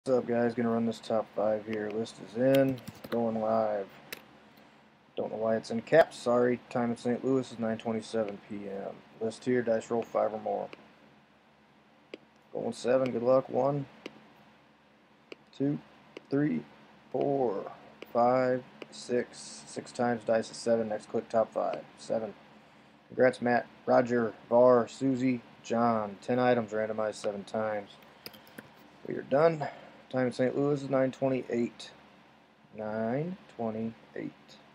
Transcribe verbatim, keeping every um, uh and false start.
What's up, guys? Gonna run this top five here. List is in, going live. Don't know why it's in caps. Sorry. Time in Saint Louis is nine twenty-seven p m List here. Dice roll five or more. Going seven. Good luck. One, two, three, four, five, six. Six times dice is seven. Next click top five. Seven. Congrats, Matt, Roger, Var, Susie, John. Ten items randomized seven times. We are done. Time in Saint Louis is nine twenty-eight. nine twenty-eight.